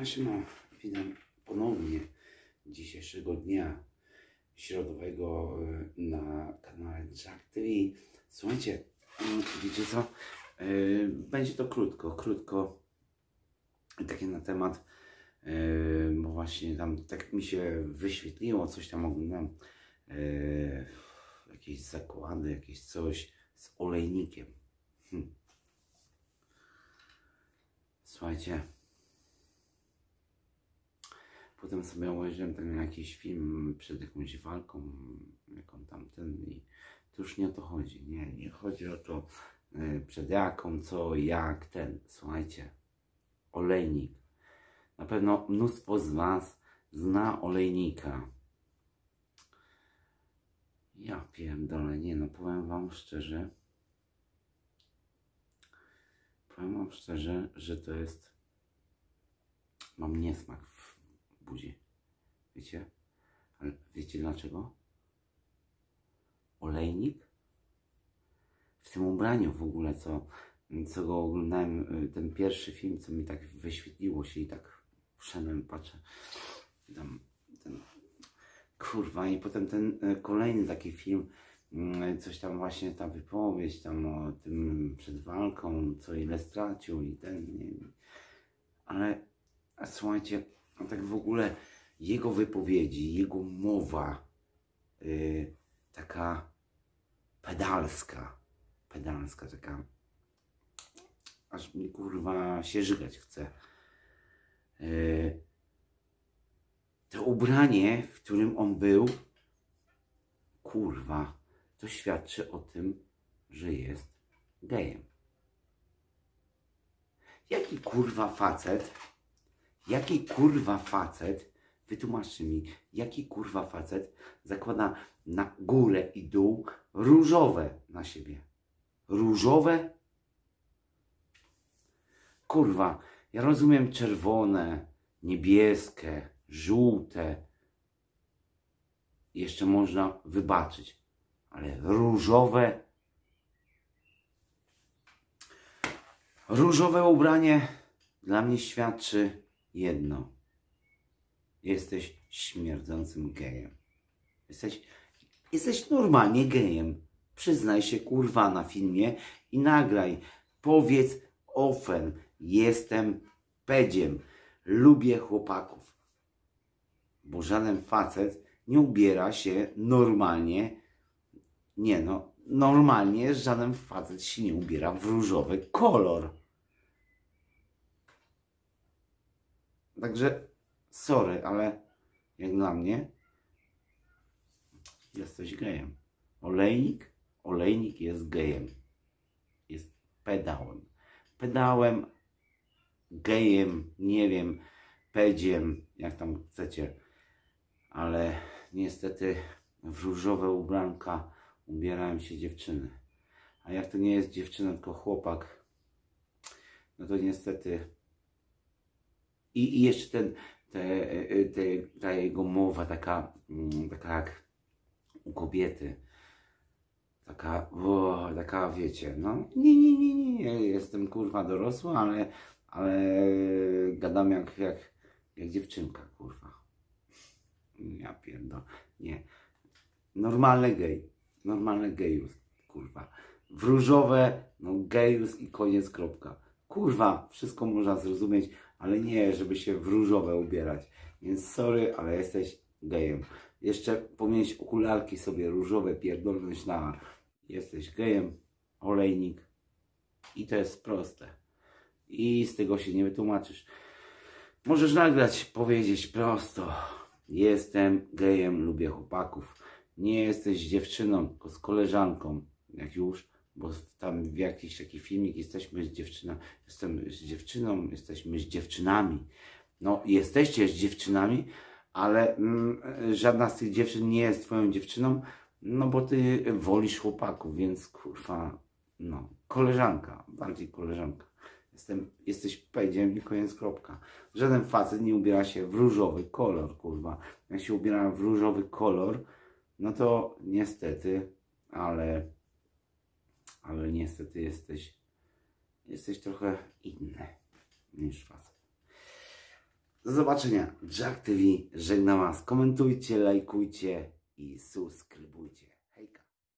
Siema, witam ponownie dzisiejszego dnia środowego na kanale Jack TV. Słuchajcie, wiecie co? Będzie to krótko, takie na temat, bo właśnie tam tak mi się wyświetliło, coś tam oglądam, jakieś zakłady, jakieś coś z olejnikiem. Słuchajcie, potem sobie obejrzałem tam jakiś film przed jakąś walką, jaką tamten, i to już nie o to chodzi. Nie chodzi o to, przed jaką, co, jak, ten. Słuchajcie, olejnik. Na pewno mnóstwo z Was zna olejnika. Ja pierdolę, nie no, powiem Wam szczerze, że to jest, mam niesmak w buzi. Wiecie? Ale wiecie dlaczego? Olejnik? W tym ubraniu w ogóle, co go oglądałem, ten pierwszy film, co mi tak wyświetliło się i tak wszedłem, patrzę. Tam, kurwa, i potem ten kolejny taki film, coś tam właśnie, ta wypowiedź tam o tym przed walką, co ile stracił i ten, nie, ale słuchajcie, no tak w ogóle jego wypowiedzi, jego mowa, taka pedalska, taka, aż mi kurwa się żygać chce. To ubranie, w którym on był, kurwa, to świadczy o tym, że jest gejem. Jaki kurwa facet, wytłumaczcie mi, jaki kurwa facet zakłada na górę i dół różowe na siebie? Różowe? Kurwa, ja rozumiem czerwone, niebieskie, żółte. Jeszcze można wybaczyć, ale różowe? Różowe ubranie dla mnie świadczy jedno. Jesteś śmierdzącym gejem. Jesteś normalnie gejem. Przyznaj się kurwa na filmie i nagraj. Powiedz ofen. Jestem pedziem. Lubię chłopaków. Bo żaden facet nie ubiera się normalnie. Nie no, normalnie żaden facet się nie ubiera w różowy kolor. Także, sorry, ale jak dla mnie jesteś gejem. Olejnik jest gejem. Jest pedałem, gejem, nie wiem, pedziem, jak tam chcecie. Ale niestety w różowe ubranka ubierają się dziewczyny. A jak to nie jest dziewczyna, tylko chłopak, no to niestety. I jeszcze ta jego mowa taka jak u kobiety. Taka wiecie, no nie, jestem kurwa dorosła, ale gadam jak dziewczynka, kurwa. Ja pierdolę, nie. Normalny gejus, kurwa. W różowe, no gejus i koniec, kropka. Kurwa, wszystko można zrozumieć, ale nie, żeby się w różowe ubierać. Więc sorry, ale jesteś gejem. Jeszcze powinieneś okularki sobie różowe pierdolnąć na... Jesteś gejem, olejnik. I to jest proste. I z tego się nie wytłumaczysz. Możesz nagrać, powiedzieć prosto. Jestem gejem, lubię chłopaków. Nie jesteś dziewczyną, tylko z koleżanką. Jak już, bo tam w jakiś taki filmik jesteśmy z dziewczyną. Jestem z dziewczyną, jesteśmy z dziewczynami. No, jesteście z dziewczynami, ale żadna z tych dziewczyn nie jest twoją dziewczyną, no bo ty wolisz chłopaków, więc kurwa, no, koleżanka, bardziej koleżanka. Jesteś pedziem i koniec, kropka. Żaden facet nie ubiera się w różowy kolor, kurwa. Jak się ubiera w różowy kolor, no to niestety, ale niestety jesteś trochę inny niż facet. Do zobaczenia. Jack TV żegna Was. Komentujcie, lajkujcie i subskrybujcie.